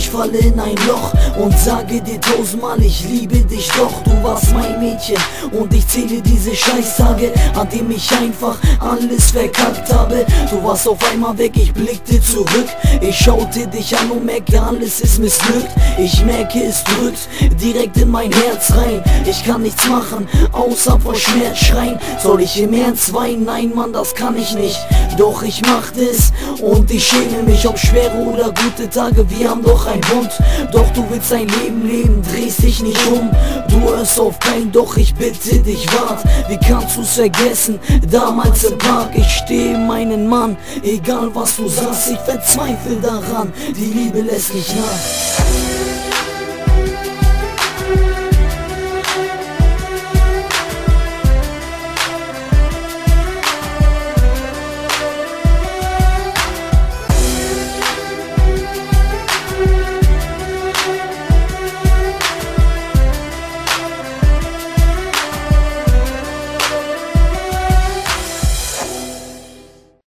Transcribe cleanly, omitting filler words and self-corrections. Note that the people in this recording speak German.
ich falle in ein Loch und sage dir tausendmal, ich liebe dich doch. Du warst mein Mädchen und ich zähle diese Scheißtage, an dem ich einfach alles verkackt habe. Du warst auf einmal weg, ich blickte zurück. Ich schaute dich an und merke, alles ist missglückt. Ich merke, es drückt direkt in mein Herz rein. Ich kann nichts machen, außer vor Schmerz schreien. Soll ich im Ernst weinen? Nein, Mann, das kann ich nicht. Doch ich machte es und ich schäme mich. Ob schwere oder gute Tage, wir haben doch einen Bund. Doch du willst dein Leben leben, drehst dich nicht um. Du hörst auf keinen, doch ich bitte dich, wart. Wie kannst du's vergessen? Damals im Park, ich stehe meinen Mann. Egal was du sagst, ich verzweifle daran. Die Liebe lässt mich nach.